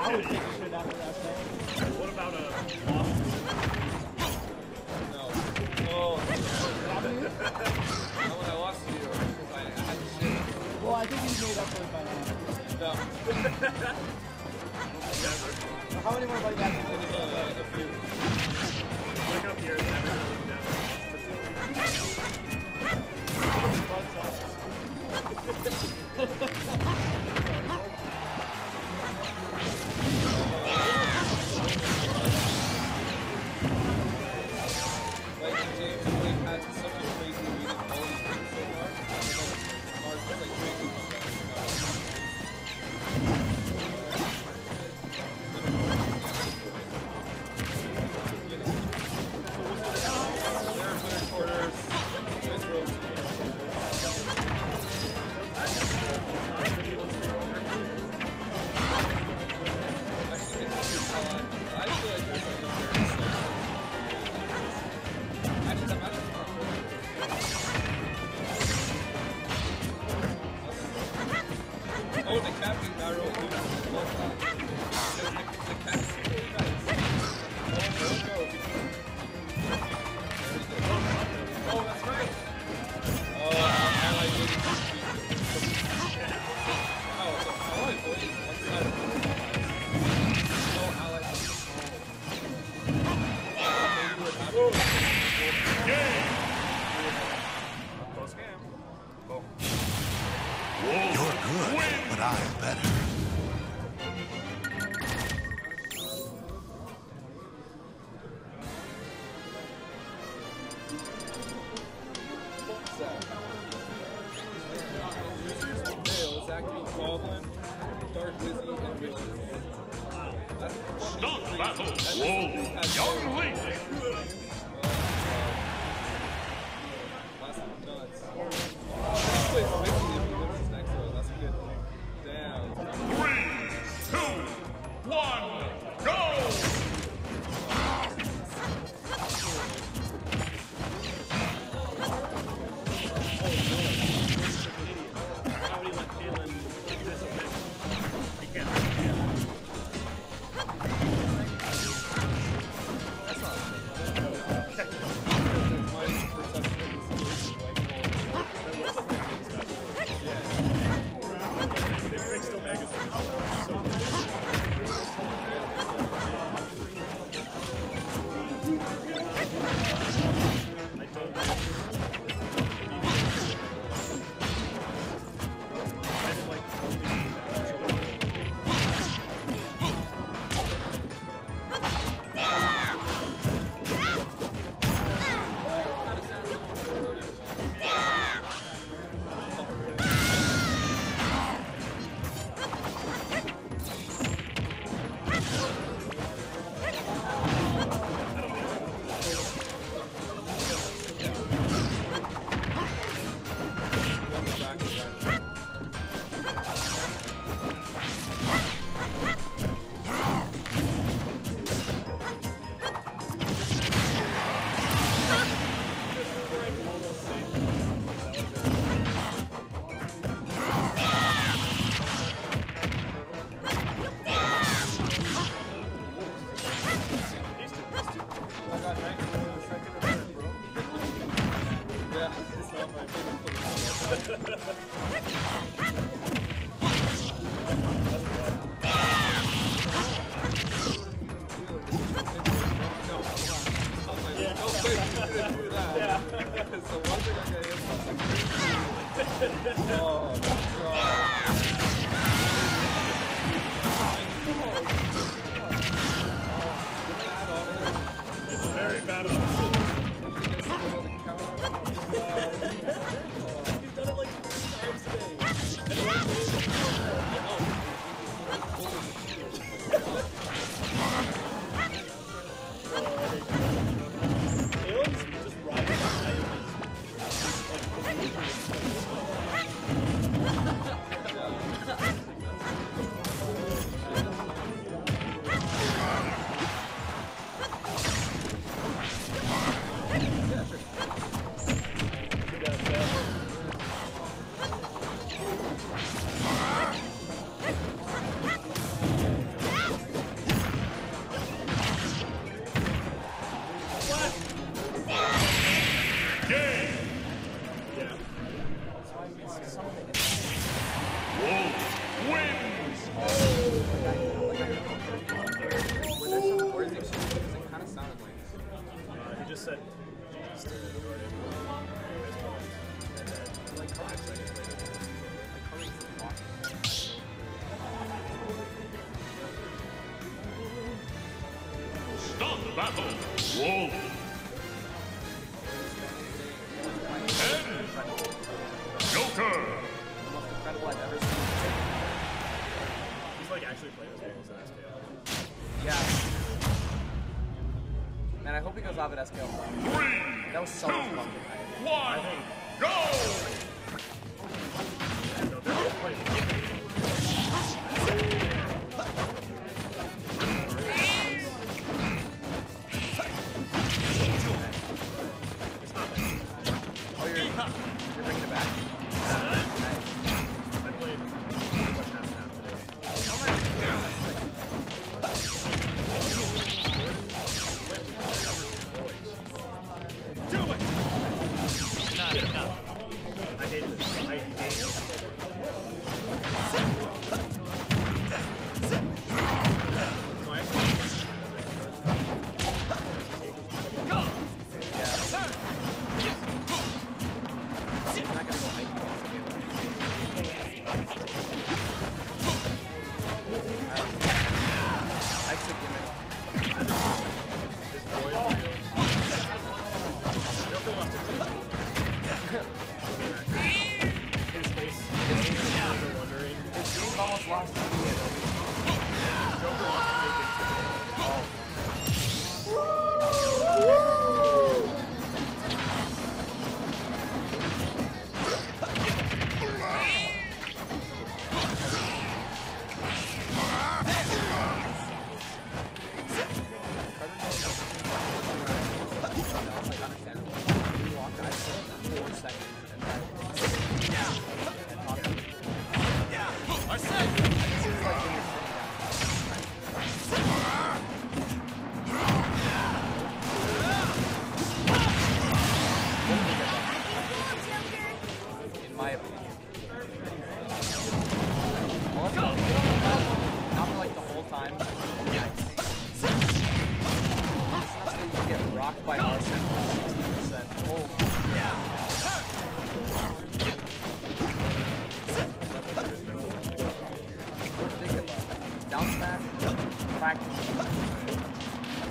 would take a shit after that thing. What about a No. Oh, What happened to you? no, when I lost to you, I had to shit. Well, I think he's made up for it by now. No. never? How many more like that? A few. Look up here, never look down. Like, James like, had such a crazy read of all these things so far. Mars was like crazy on that. Quarters, nice rolls. Actually, I feel like there's like a actually, I'm actually not oh, the captain barrel. The cat's really nice. Oh, that's right. Oh, ally waiting for speed. Oh, so ally waiting one side of the no ally. Close game. Oh. You're good, but I'm better. Zach beats Goblin, Dark Wizzy, and Witches. Stop battle! Whoa! Young Link! That's nuts. This plays Wizzy if he wins his next round. That's good. Damn. 3, 2, 1, go! Very bad. You've done it like 3 times Aeon's just riding high. battle. Wolf. 10. Joker. The most incredible I've ever seen. He's like actually playing this game as an SKL. Yeah. Man, I hope he goes off at SKL. 3, That was so much fun. 1, go! No, they're all playing. Oh, you're bringing it back. I played much half today. Do it! Not enough. I hate this. I hate this. No, I'm not gonna go hiking. Hike's a gimmick. this boy is real. Joker lost it. His face. You're wondering. His team almost lost to me. Joker lost it. In my opinion. Not for like the whole time. It's not so you get rocked by Arsenal 60%. Oh, down smash, practice.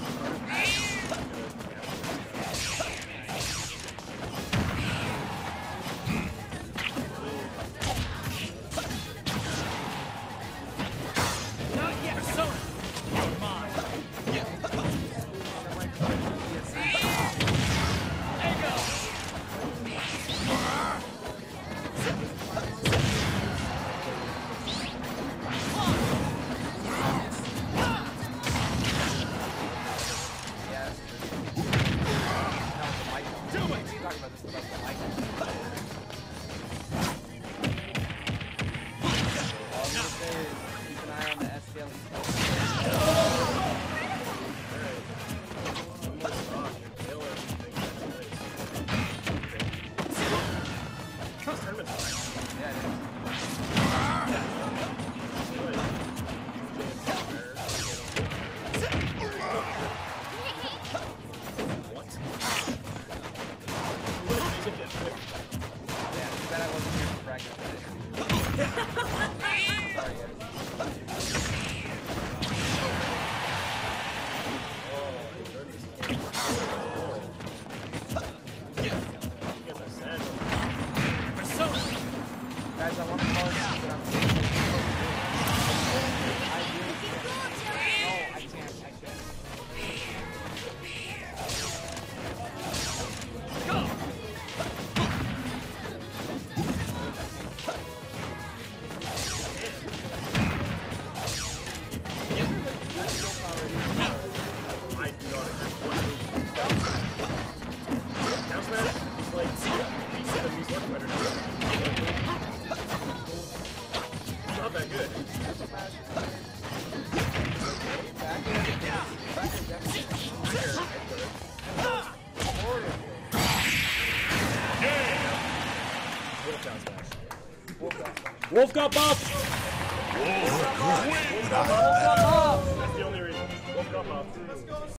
Wolf got buffed! You're good, but I am better. That's the only reason. Wolf got buffed.